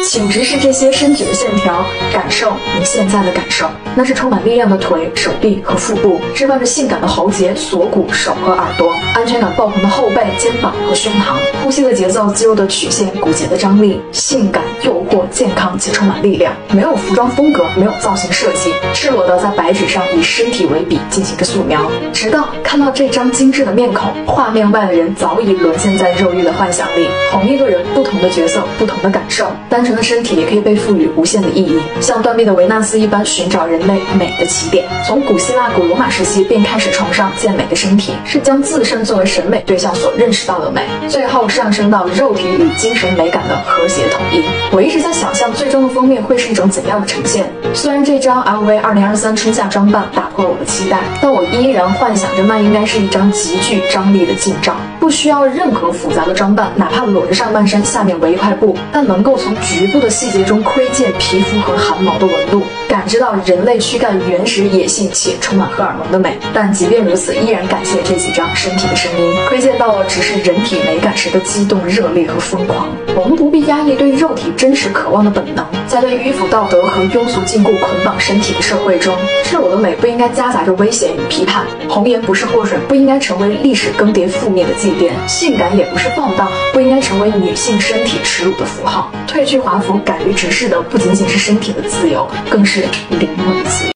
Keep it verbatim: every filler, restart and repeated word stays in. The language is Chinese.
请直视这些身体的线条，感受你现在的感受。那是充满力量的腿、手臂和腹部，置放着性感的喉结、锁骨、手和耳朵，安全感爆棚的后背、肩膀和胸膛，呼吸的节奏、肌肉的曲线、骨节的张力，性感、诱惑、健康且充满力量。没有服装风格，没有造型设计，赤裸的在白纸上以身体为笔进行着素描，直到看到这张精致的面孔，画面外的人早已沦陷在肉欲的幻想里。同一个人，不同的角色，不同的感受，单纯的身体也可以被赋予无限的意义，像断臂的维纳斯一般寻找人类美的起点。从古希腊、古罗马时期便开始崇尚健美的身体，是将自身作为审美对象所认识到的美，最后上升到肉体与精神美感的和谐统一。我一直在想象最终的封面会是一种怎样的呈现。虽然这张 L V 二零二三春夏装扮打破了我的期待，但我依然幻想着那应该是一张极具张力的近照，不需要任何复杂的装扮，哪怕裸着上半身，下面围一块布，但能够从局部的细节中窥见皮肤和汗毛的纹路，感知到人类躯干原始、野性且充满荷尔蒙的美。但即便如此，依然感谢这几张身体的声音，窥见到了只是人体美感时的激动、热烈和疯狂。我们不必压抑对肉体真实渴望的本能，在对迂腐道德和庸俗禁锢捆绑身体的社会中，赤裸的美不应该夹杂着危险与批判，红颜不是祸水不应该成为历史更迭覆灭的祭奠，性感也不是放荡不应该成为女性身体耻辱的符号。褪去华服，敢于直视的不仅仅是身体的自由，更是灵魂的自由。